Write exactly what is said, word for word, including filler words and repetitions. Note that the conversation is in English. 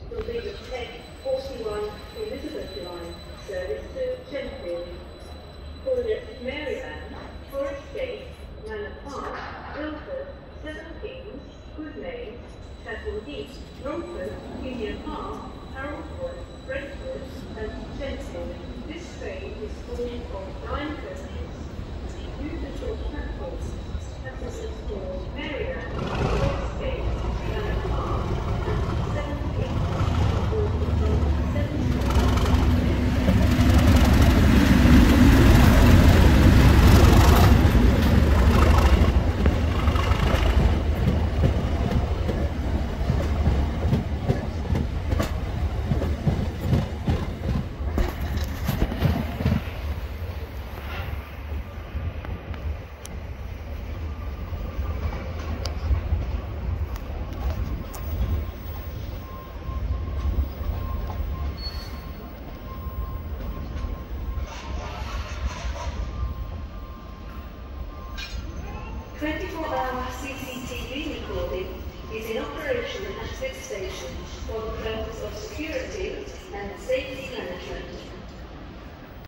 will be the ten forty-one Elizabeth line service to Sheffield. Toilet Maryland, Forest Gate, Manor Park, Ilford, Seven Kings, Goodlane, Chapel Heath, Romford, Indian Park, Haroldwood, Brentford, and Sheffield. This train is full of nine coaches. Due to short platforms, passengers for Maryland, Forest Gate, Manor Park, and Seven Kings will be from seven twenty-four hour C C T V recording is in operation at this station for the purpose of security and safety management.